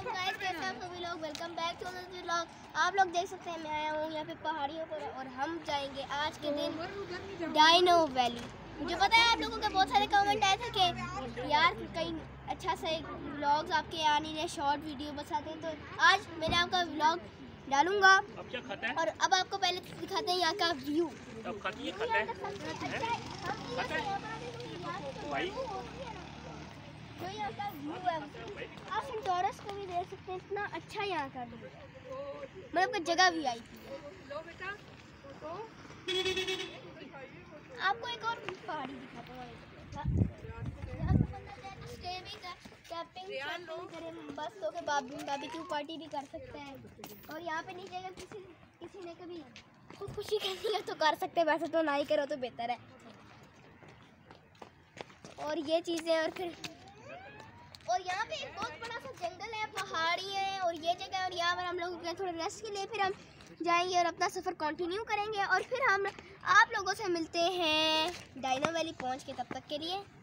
Guys, कैसे हैं सभी लोग। Welcome back to another vlog. आप लोग देख सकते हैं मैं आया हूँ यहाँ पे पहाड़ियों पर और हम जाएंगे आज के दिन डायनो वैली। मुझे पता है आप लोगों के बहुत सारे कमेंट आए थे कि यार कहीं अच्छा से व्लॉग्स आपके आ नहीं रहे, शॉर्ट वीडियो बताते हैं, तो आज मैंने आपका व्लॉग डालूंगा। अब क्या खाता है? और अब आपको पहले दिखाते हैं यहाँ का व्यू। अब खाती है, खाता है? भाई जो यहाँ का व्यू है आप सेंटोरस को भी देख सकते हैं, इतना अच्छा यहाँ का व्यू, मतलब का जगह भी आई थी। आपको एक और पहाड़ी दिखाता हूँ, कैंपिंग करें, बस तो के बारबेक्यू पार्टी भी कर सकते हैं। और यहाँ पे नीचे अगर किसी ने कभी खुदकुशी करनी है तो कर सकते हैं, वैसे तो ना ही करो तो बेहतर है। और ये चीज़ें और यहाँ पे एक बहुत बड़ा सा जंगल है, पहाड़ी है और ये जगह, और यहाँ पर हम लोग गए थोड़े रेस्ट के लिए, फिर हम जाएंगे और अपना सफ़र कंटिन्यू करेंगे और फिर हम आप लोगों से मिलते हैं डायनो वैली पहुँच के। तब तक के लिए